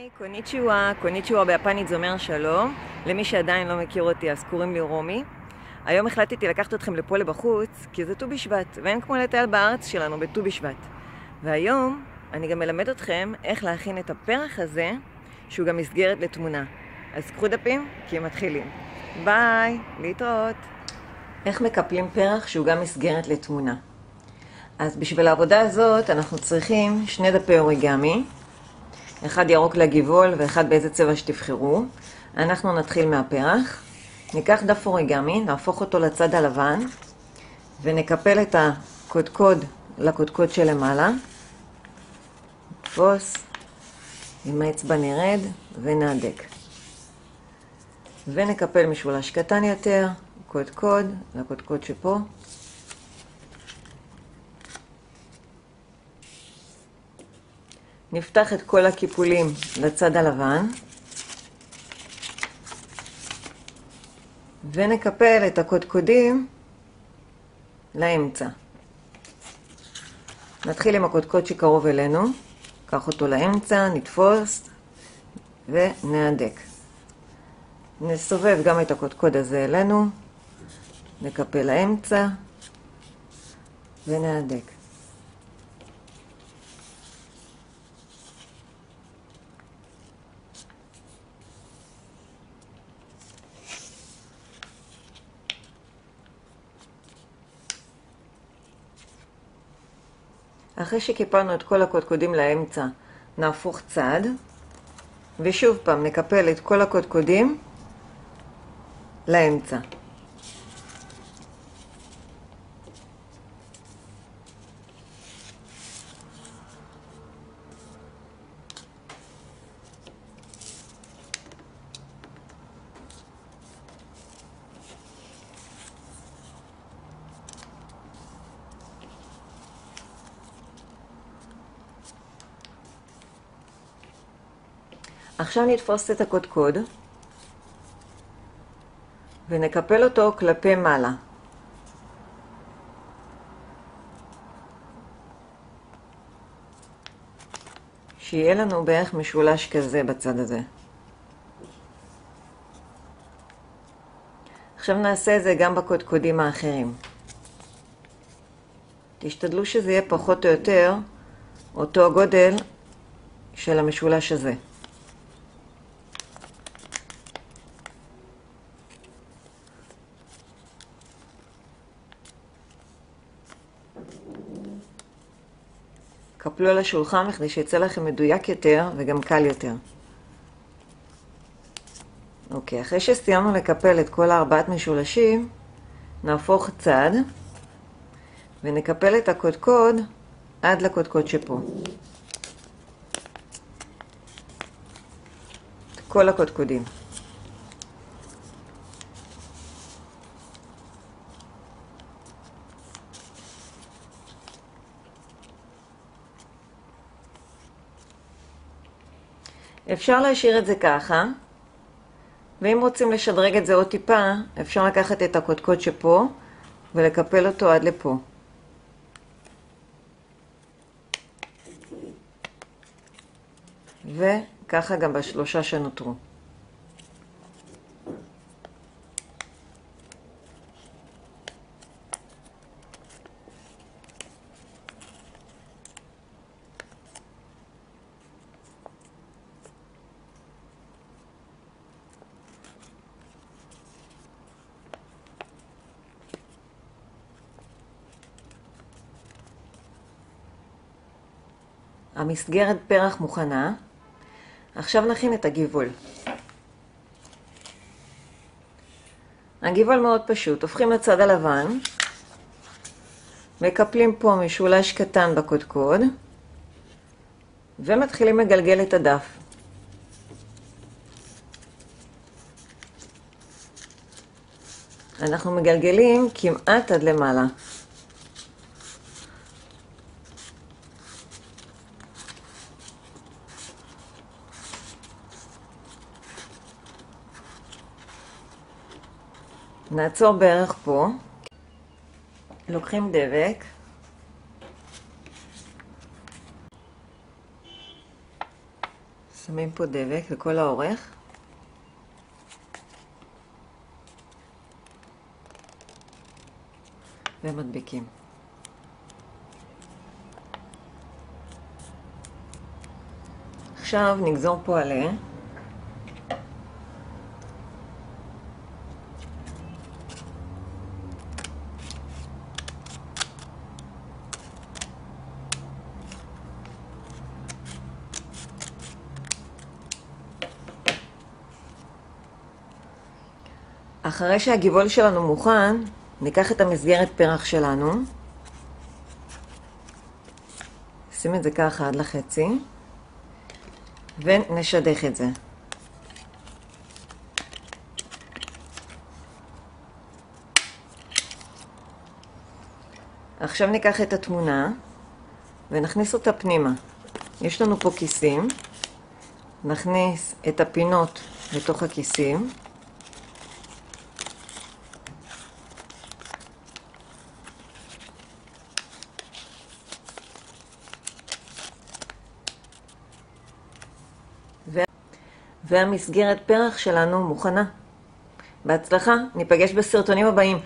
היי, קוניצ'יווה. קוניצ'יווה ביפנית זה אומר שלום. למי שעדיין לא מכיר אותי, אז קוראים לי רומי. היום החלטתי לקחת אתכם לפה לבחוץ, כי זה ט"ו בשבט, ואין כמו לטייל בארץ שלנו בט"ו בשבט. והיום אני גם מלמד אתכם איך להכין את הפרח הזה, שהוא גם מסגרת לתמונה. אז קחו דפים, כי הם מתחילים. ביי, להתראות. איך מקפלים פרח שהוא גם מסגרת לתמונה? אז בשביל העבודה הזאת אנחנו צריכים 2 דפי אוריגמי, אחד ירוק לגבעול ואחד באיזה צבע שתבחרו. אנחנו נתחיל מהפרח. ניקח דף אוריגמי, נהפוך אותו לצד הלבן, ונקפל את הקודקוד לקודקוד שלמעלה. נתפוס, עם האצבע נרד ונהדק. ונקפל משולש קטן יותר, קודקוד לקודקוד שפה. נפתח את כל הקיפולים לצד הלבן, ונקפל את הקודקודים לאמצע. נתחיל עם הקודקוד שקרוב אלינו, קח אותו לאמצע, נתפוס ונהדק. נסובב גם את הקודקוד הזה אלינו, נקפל לאמצע ונהדק. אחרי שקיפלנו את כל הקודקודים לאמצע, נהפוך צד, ושוב פעם נקפל את כל הקודקודים לאמצע. עכשיו נתפוס את הקודקוד ונקפל אותו כלפי מעלה. שיהיה לנו בערך משולש כזה בצד הזה. עכשיו נעשה את זה גם בקודקודים האחרים. תשתדלו שזה יהיה פחות או יותר אותו הגודל של המשולש הזה. קפלו על השולחן כדי שיצא לכם מדויק יותר וגם קל יותר. אוקיי, אחרי שסיימנו לקפל את כל 4 משולשים, נהפוך צד ונקפל את הקודקוד עד לקודקוד שפה. את כל הקודקודים. אפשר להשאיר את זה ככה, ואם רוצים לשדרג את זה עוד טיפה, אפשר לקחת את הקודקוד שפה ולקפל אותו עד לפה. וככה גם בשלושה שנותרו. המסגרת פרח מוכנה. עכשיו נכין את הגבעול. הגבעול מאוד פשוט. הופכים לצד הלבן, מקפלים פה משולש קטן בקודקוד, ומתחילים לגלגל את הדף. אנחנו מגלגלים כמעט עד למעלה. נעצור בערך פה, לוקחים דבק, שמים פה דבק לכל האורך. ומדביקים. עכשיו נגזור פה עלה. אחרי שהגיבול שלנו מוכן, ניקח את המסגרת פרח שלנו, נשים את זה ככה עד לחצי, ונשדך את זה. עכשיו ניקח את התמונה ונכניס אותה פנימה. יש לנו פה כיסים, נכניס את הפינות לתוך הכיסים. והמסגרת פרח שלנו מוכנה. בהצלחה, ניפגש בסרטונים הבאים.